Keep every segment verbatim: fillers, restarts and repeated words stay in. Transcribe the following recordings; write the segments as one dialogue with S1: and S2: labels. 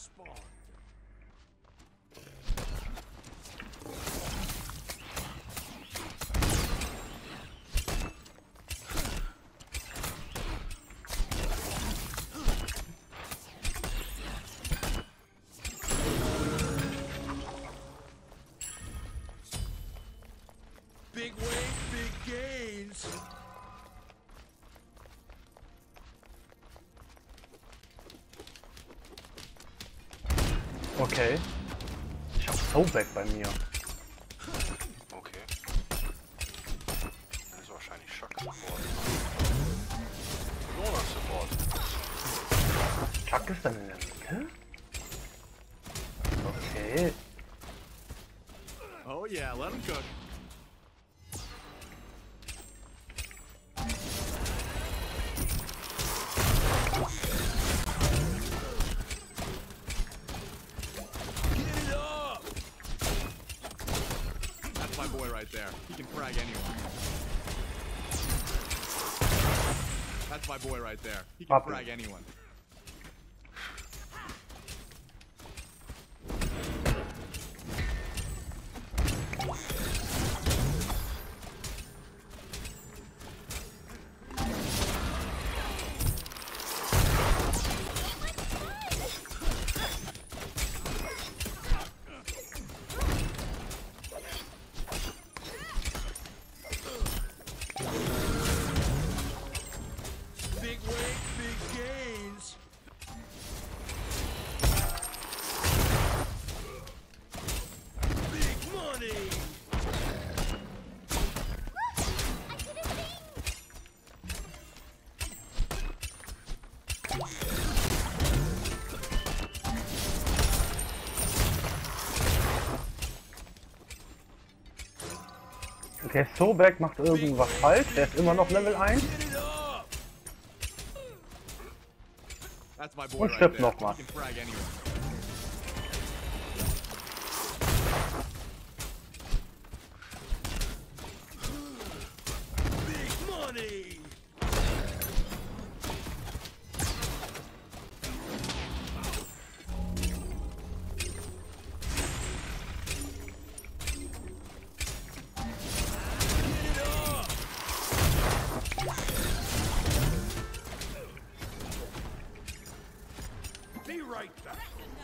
S1: spawn. Big wave, big gains.
S2: Okay. Ich hab Soulback bei mir.
S3: Okay. Dann ist wahrscheinlich Schock-Support. Lona-Support.
S2: Chuck ist dann in der Mitte? Okay.
S1: Oh yeah, let him cook. Get it up! That's my boy right there. He can frag anyone. That's my boy right there. He can
S2: Up.
S1: frag anyone. Big wave, big gains. Big money.
S2: Okay, Soulback macht irgendwas falsch. Der ist immer noch Level eins.
S1: Get it up. That's my boy
S2: Und
S1: right
S2: stirbt
S1: there.
S2: noch mal.
S1: He can frag anyone. Big money. Get it up. Be right back.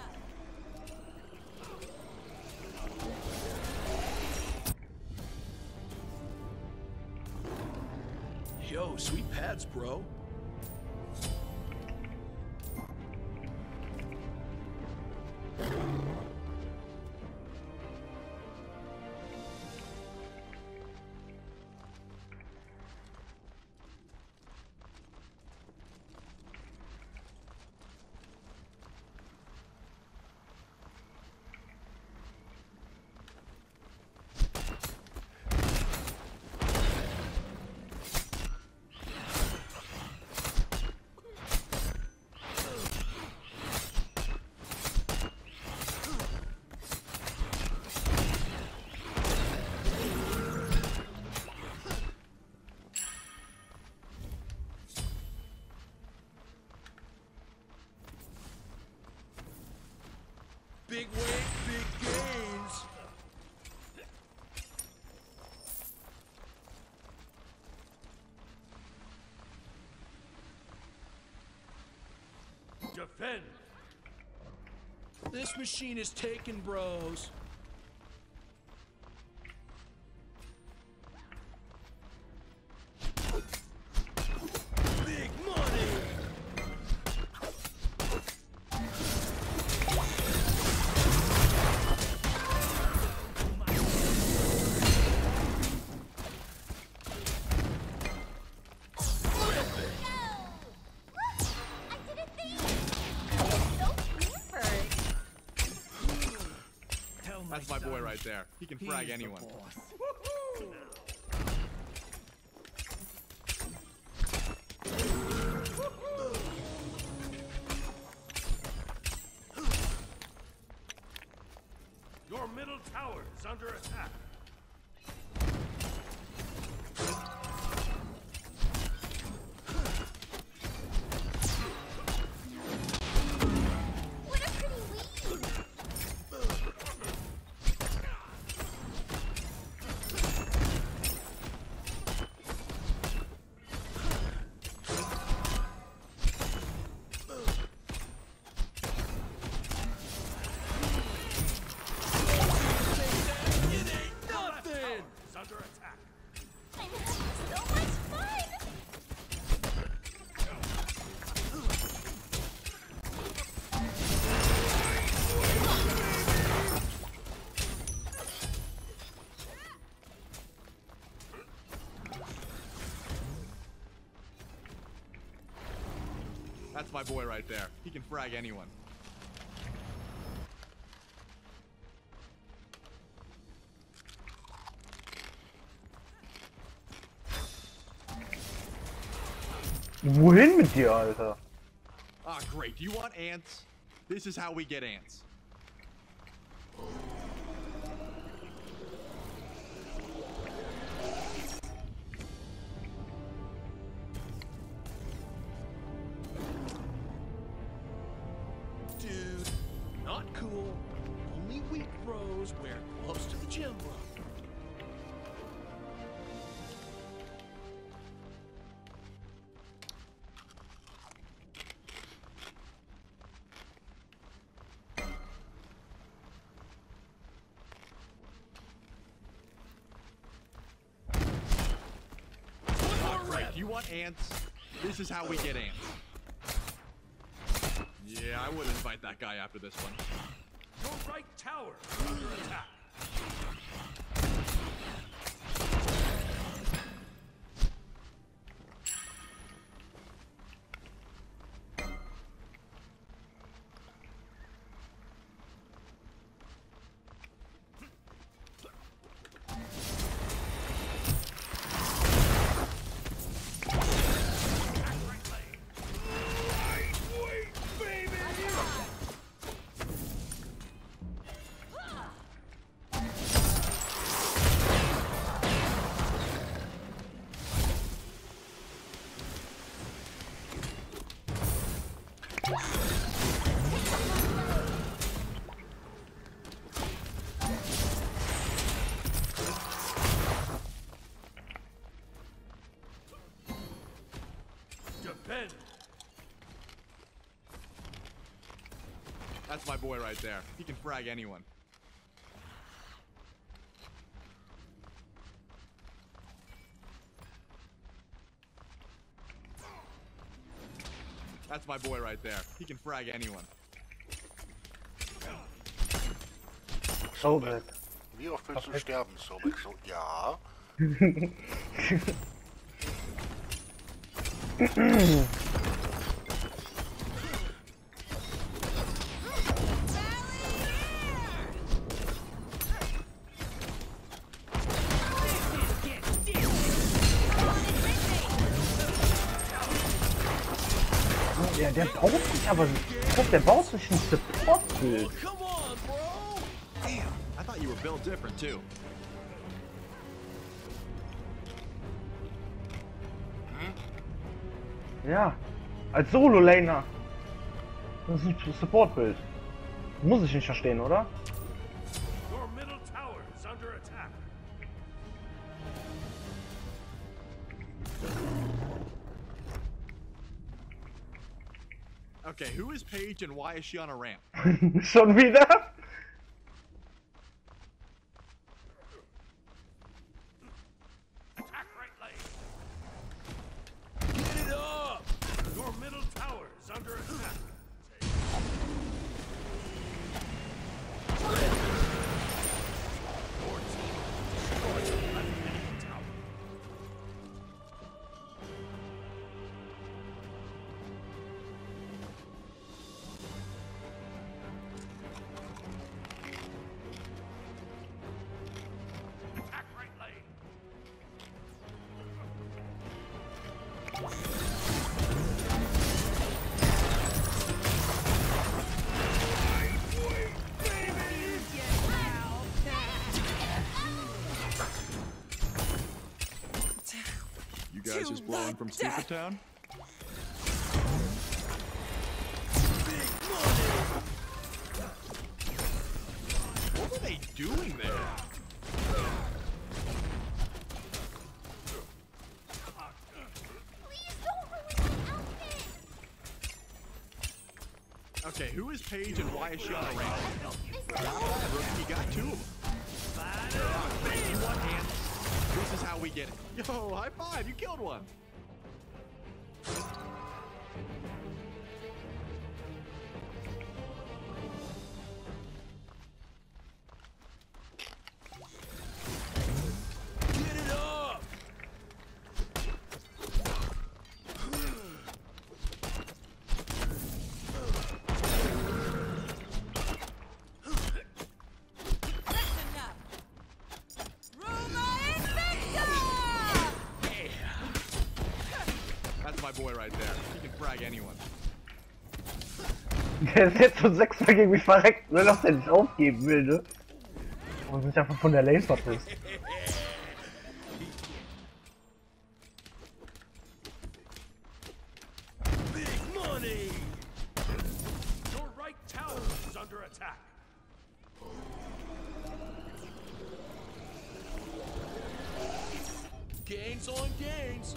S1: Yo, sweet pads, bro. Big wave, big gains. Defend. This machine is taken, bros. Big money. That's my boy right there. He can frag anyone. Your middle tower is under attack.
S4: What a pretty under attack.
S5: I'm having so much fun!
S1: That's my boy right there. He can frag anyone.
S2: Wohin mit dir, Alter?
S1: Ah, great. Do you want ants? This is how we get ants.
S4: Dude, not cool. Only weak bros wear close to the gym, bro.
S1: Ah, great. Do you want ants? This is how we get ants. Yeah, I would invite that guy after this one.
S4: Your right tower is under attack. Defend.
S1: That's my boy right there. He can frag anyone. That's my boy right there. He can frag anyone.
S2: Sobek.
S3: Wie oft willst du sterben, Sobek? So, ja.
S2: Ja, der baut sich aber. Guck, der baut sich ein Support-Bild.
S4: Come on, bro.
S1: Damn, I thought you were built different too.
S2: Ja, als Solo-Laner. Das ist ein Support-Bild. Muss ich nicht verstehen, oder?
S4: Your middle tower is under attack.
S1: Okay, who is Paige and why is she on a ramp?
S2: Schon wieder?
S4: Attack right lane. Get it up. Your middle tower is under attack. Your team destroyed the left enemy tower. Attack right lane.
S1: You guys just blowing from Stupid Town? What were they doing there?
S5: Please don't ruin my outfit!
S1: Okay, who is Paige and why is she on a ramp?
S5: This is
S1: Got that, Rookie, you got two of them. Paige, you want ants? get it. Yo, high five! You killed one.
S4: Get it up!
S1: That's my boy right there. He can frag anyone.
S2: Der ist jetzt schon sechsmal gegen mich verreckt, nur dass der nicht aufgeben will, ne? Und sich einfach von der Lane verpisst.
S4: Big money! Your right tower is under attack. Gains on gains.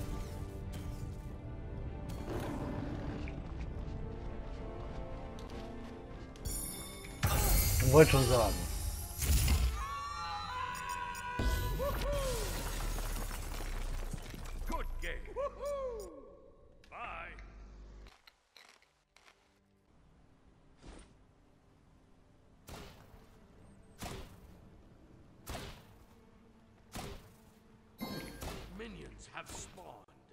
S2: Ich wollte schon sagen.
S4: Good game. Bye. Minions have spawned.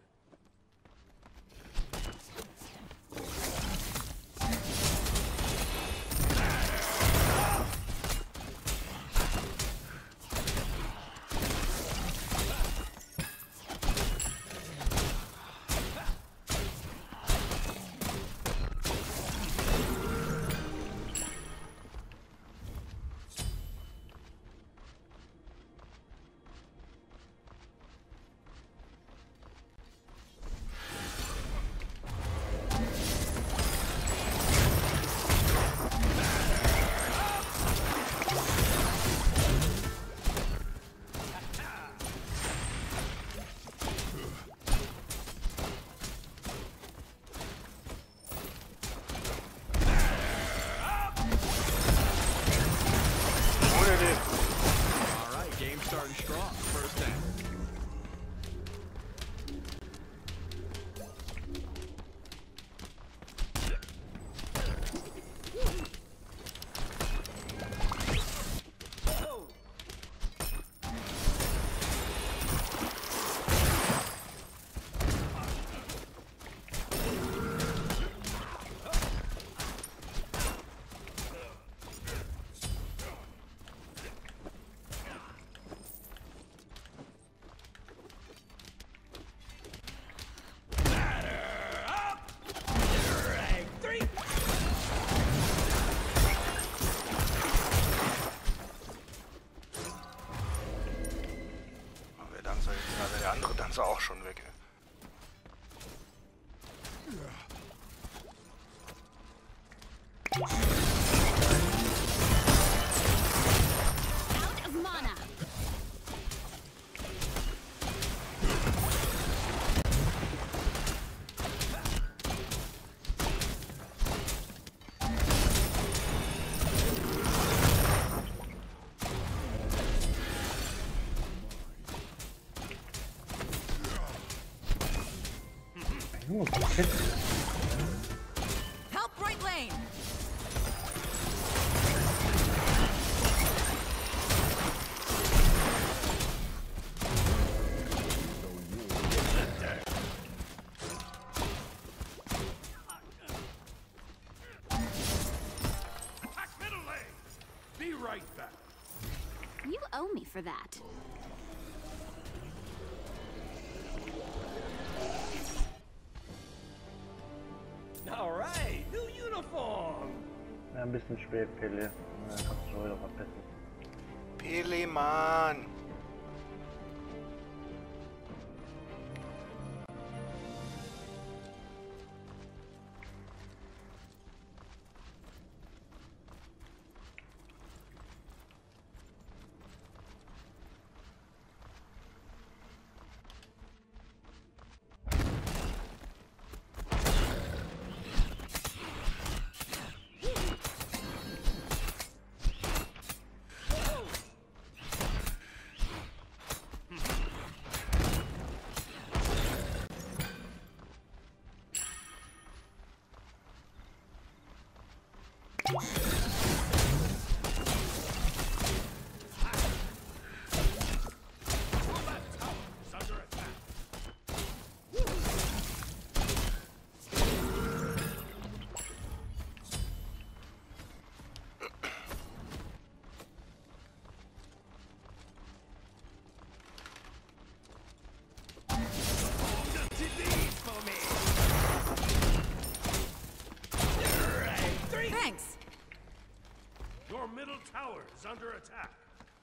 S1: Alright, game's starting strong. First down.
S3: Der andere Dancer auch schon weg.
S5: Out of mana.
S2: Oh, shit.
S6: Help right lane.
S4: Attack middle lane. Be right back.
S5: You owe me for that.
S4: All right, new uniform.
S2: Ja, ein bisschen spät, Pele. Ja, kannst du schon wieder verpissen.
S3: Pele, Mann.
S4: tower is under attack.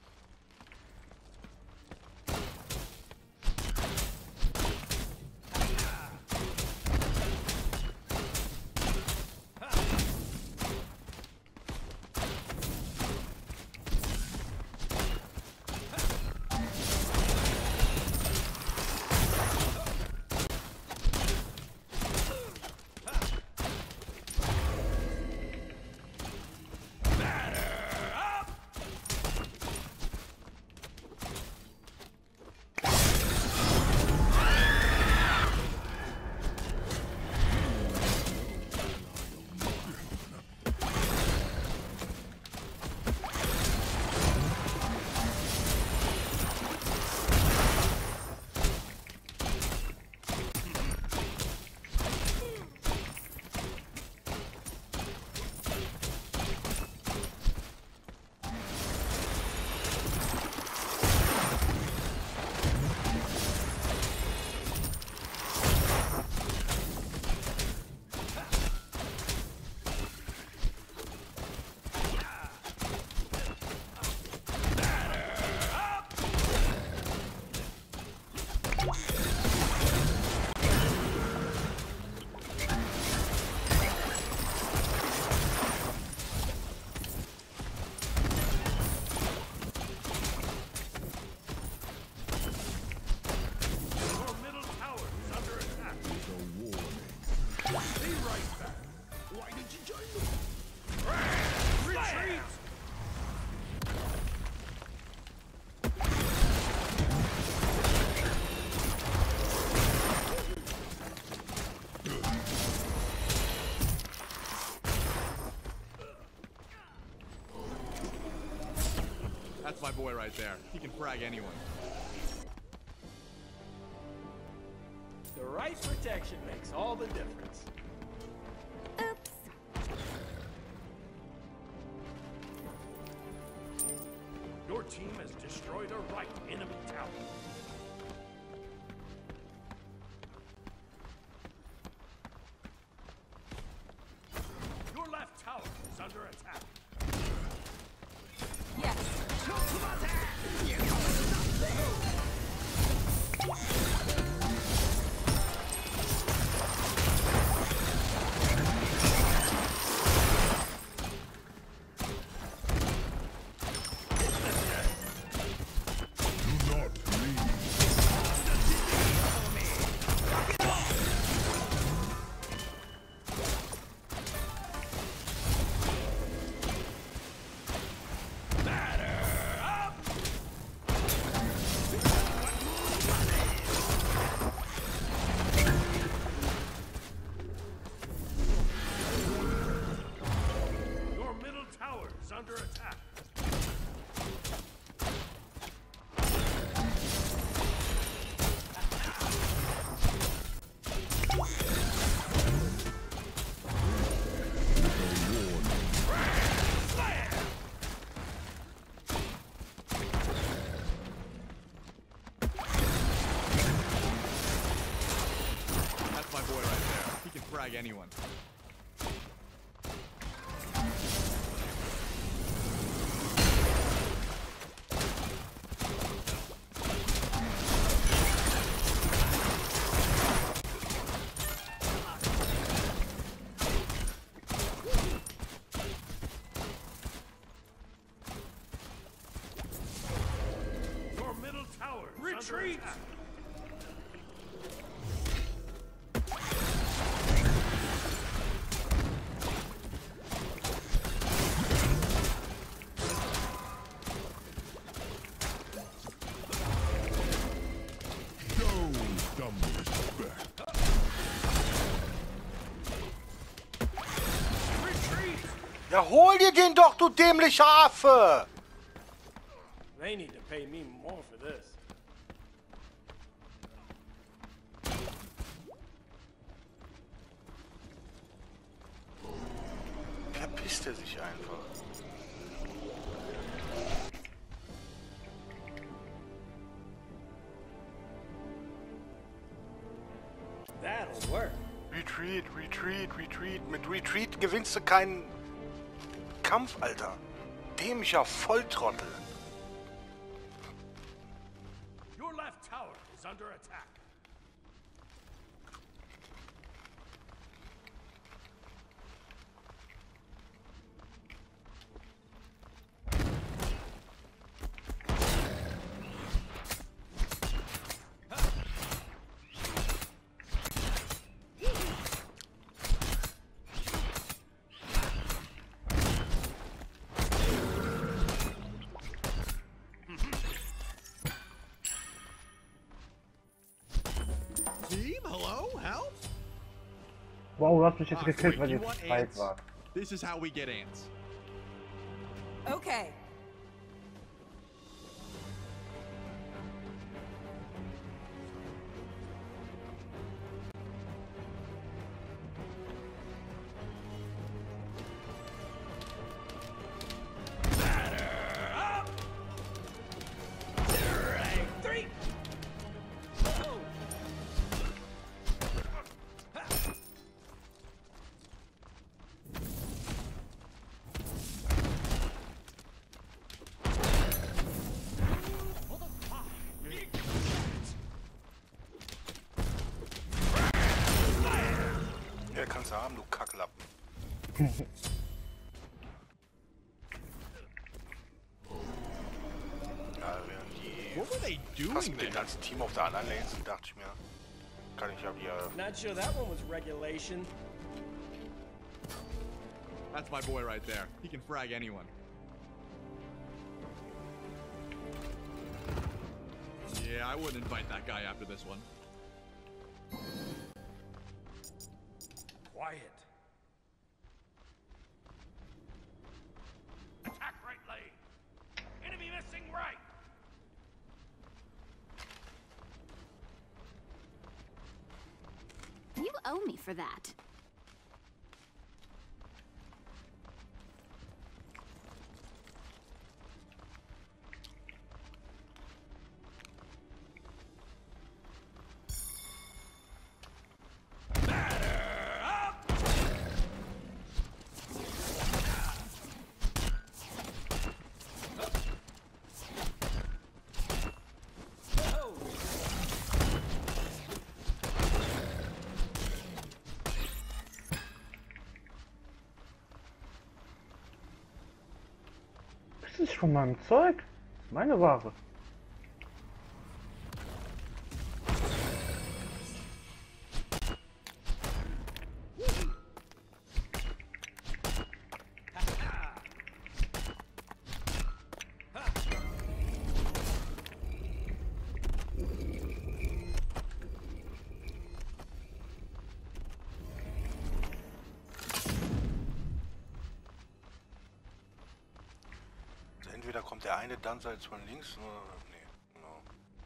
S1: That's my boy right there. He can frag anyone.
S6: The right protection makes all the difference.
S5: Oops.
S4: Your team has destroyed a right enemy tower. Your left tower is under attack.
S5: Yes.
S4: Under attack.
S1: That's my boy right there. He can frag anyone.
S4: Retreat!
S3: Ja, hol dir den doch, du dämlicher Affe!
S6: They need to pay me more for this.
S3: Verpisst er sich einfach.
S6: That'll work.
S3: Retreat, retreat, retreat. Mit Retreat gewinnst du keinen Kampf, Alter. dämlicher Volltrottel.
S4: Your left tower is under attack.
S1: Team, hello? Help?
S2: Wow, du hast mich jetzt
S1: Ah,
S2: gekillt,
S1: quick,
S2: weil
S1: you
S2: die
S1: want
S2: Zeit
S1: ants?
S2: war.
S1: This is how we get ants.
S5: Okay.
S6: Three. Oh.
S3: Ja, kannst du haben, du Kacklappen. Ja, während die
S1: What were they doing
S3: fast mit dem
S1: there?
S3: ganzen Team auf der anderen Lane sind, dachte ich mir, kann ich ja wieder.
S6: Not sure that one was regulation.
S1: That's my boy right there. He can frag anyone. Yeah, I wouldn't invite that guy after this one.
S4: Quiet. Attack right lane. Enemy missing right.
S5: You owe me for that.
S2: Das ist von meinem Zeug. Das ist meine Ware.
S3: Also entweder kommt der eine Dancer jetzt von links oder. Nee, genau.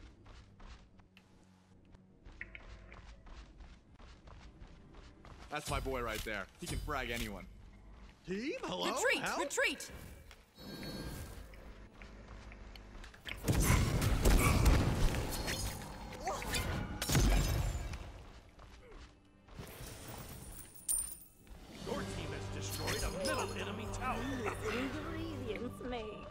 S1: That's my boy right there. He can frag anyone. Team, hello?
S5: Retreat!
S1: Help?
S5: Retreat!
S4: Your team has destroyed a middle enemy tower.
S5: Ingredients make.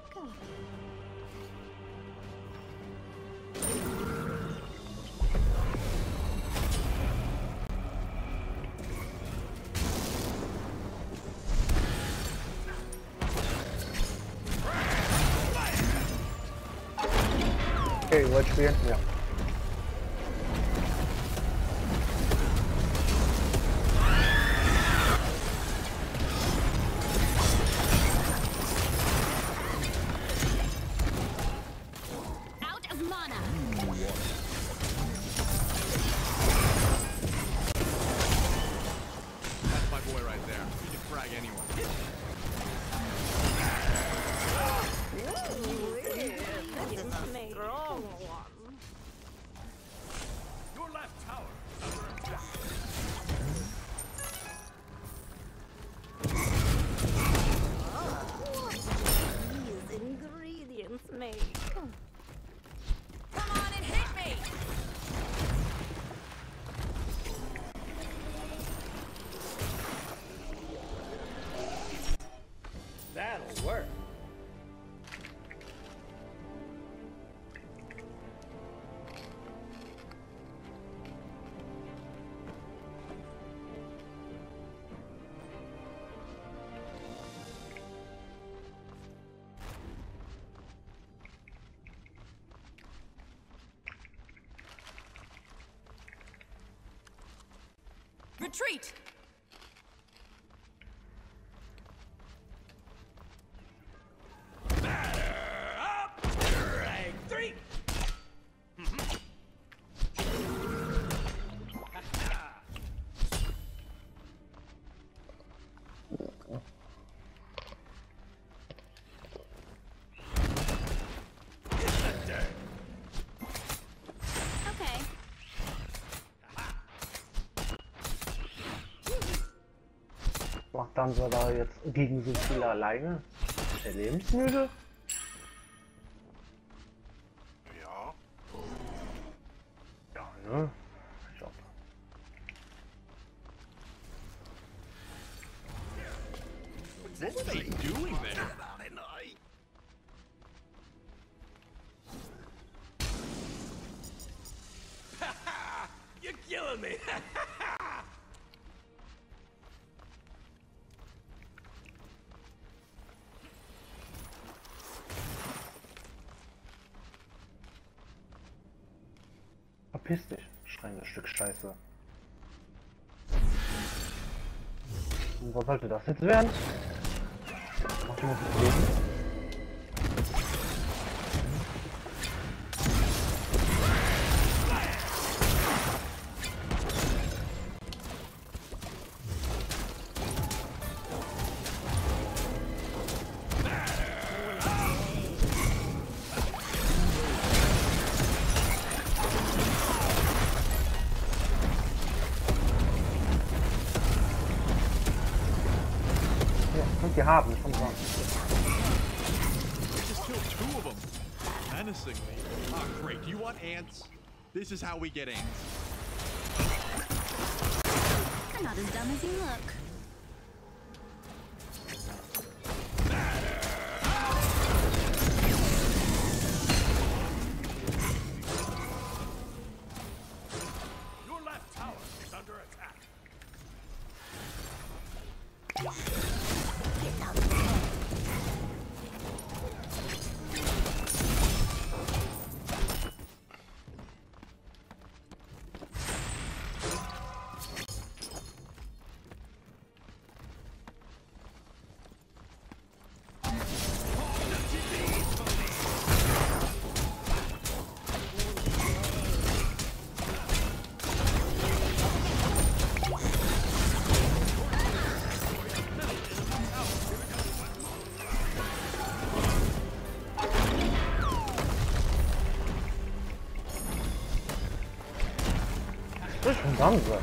S2: Okay, wollt spielen? Ja.
S5: Out of mana.
S1: That's my boy right there. He can frag anyone.
S5: Strong one.
S4: Your left tower is under attack.
S5: These ingredients make. Come on and hit me!
S7: Retreat!
S4: Up! Drag three!
S5: Okay.
S2: Macht Danza da jetzt gegen so viele alleine? Ist der lebensmüde?
S3: Ja.
S2: Ja, ne? Ich auch.
S1: What were they doing there?
S4: You're killing me!
S2: Verpiss dich, schreiendes Stück Scheiße. Und was sollte das jetzt werden? Ach, du musst es lesen. Die haben schon dran.
S1: We just killed two of them. Menacingly. Ah, great. Do you want ants? This is how we get ants.
S5: You're not as dumb as you look.
S4: Your left tower is under attack.
S2: Das ist schon Danza.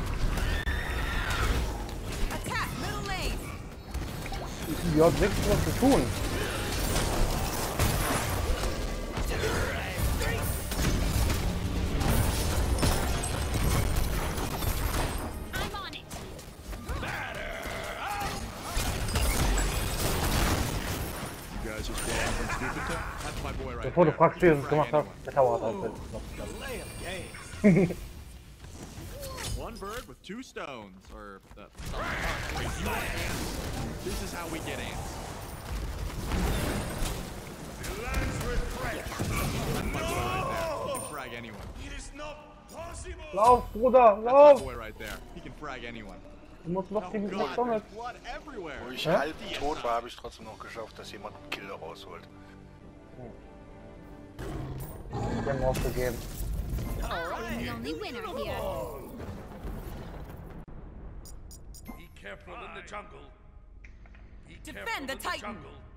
S7: Attack middle lane!
S2: Die hat nichts mehr zu tun.
S5: I'm on it.
S1: You guys just walking from stupid to? That's my boy right
S2: Bevor du
S1: there.
S2: fragst, wie
S1: He
S2: du
S1: can
S2: es
S1: frag
S2: gemacht hast,
S1: anyone.
S2: der Tower hat halt noch
S6: Delay of game.
S1: One bird with two stones, or uh, oh, wait, you want ants? This is how we get ants.
S4: The lands refresh.
S1: That's my boy right there. He can frag anyone.
S4: It is not possible.
S2: Lauf, Bruder,
S1: That's my
S2: lauf!
S1: boy right there. He can frag anyone.
S2: Du musst noch
S1: Oh
S2: gegen
S1: God,
S2: Sonne.
S1: there's blood everywhere.
S3: Wo ich
S2: Hä?
S3: halb tot war, habe ich trotzdem noch geschafft, dass jemand einen Kill rausholt.
S2: Die haben aufgegeben.
S5: I'm the only winner here.
S4: Be careful in the jungle. Be
S7: Defend
S4: careful
S7: the
S4: in
S7: Titan.
S4: jungle.